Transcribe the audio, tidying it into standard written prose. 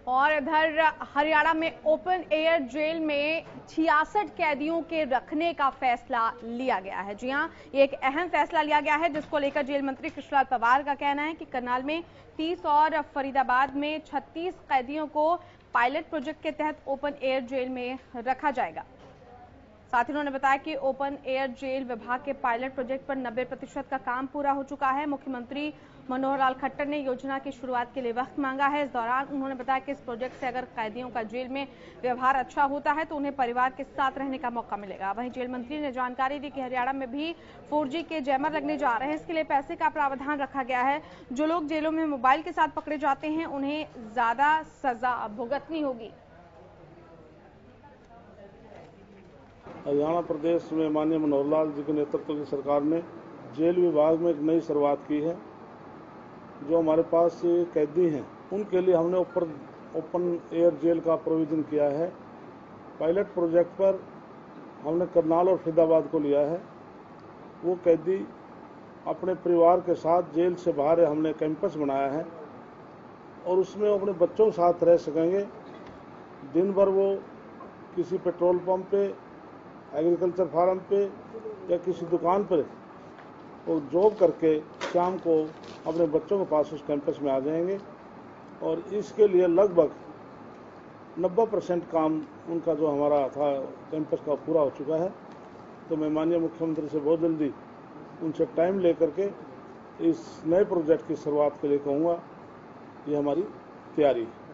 और इधर हरियाणा में ओपन एयर जेल में 66 कैदियों के रखने का फैसला लिया गया है। जी हां, ये एक अहम फैसला लिया गया है जिसको लेकर जेल मंत्री कृष्णलाल पंवार का कहना है कि करनाल में 30 और फरीदाबाद में 36 कैदियों को पायलट प्रोजेक्ट के तहत ओपन एयर जेल में रखा जाएगा। साथ ही उन्होंने बताया कि ओपन एयर जेल विभाग के पायलट प्रोजेक्ट पर 90% का काम पूरा हो चुका है। मुख्यमंत्री मनोहर लाल खट्टर ने योजना की शुरुआत के लिए वक्त मांगा है। इस दौरान उन्होंने बताया कि इस प्रोजेक्ट से अगर कैदियों का जेल में व्यवहार अच्छा होता है तो उन्हें परिवार के साथ रहने का मौका मिलेगा। वहीं जेल मंत्री ने जानकारी दी कि हरियाणा में भी 4G के जैमर लगने जा रहे हैं। इसके लिए पैसे का प्रावधान रखा गया है। जो लोग जेलों में मोबाइल के साथ पकड़े जाते हैं उन्हें ज्यादा सजा भुगतनी होगी। हरियाणा प्रदेश में माननीय मनोहर लाल जी के नेतृत्व की सरकार ने जेल विभाग में एक नई शुरुआत की है। जो हमारे पास कैदी हैं उनके लिए हमने ओपन एयर जेल का प्रोविजन किया है। पायलट प्रोजेक्ट पर हमने करनाल और फरीदाबाद को लिया है। वो कैदी अपने परिवार के साथ जेल से बाहर हमने कैंपस बनाया है और उसमें अपने बच्चों के साथ रह सकेंगे। दिन भर वो किसी पेट्रोल पंप पे, एग्रीकल्चर फार्म पे या किसी दुकान पर वो जॉब करके शाम को अपने बच्चों के पास उस कैंपस में आ जाएंगे और इसके लिए लगभग 90% काम उनका जो हमारा था कैंपस का पूरा हो चुका है। तो मैं माननीय मुख्यमंत्री से बहुत जल्दी उनसे टाइम लेकर के इस नए प्रोजेक्ट की शुरुआत के लिए कहूँगा। ये हमारी तैयारी है।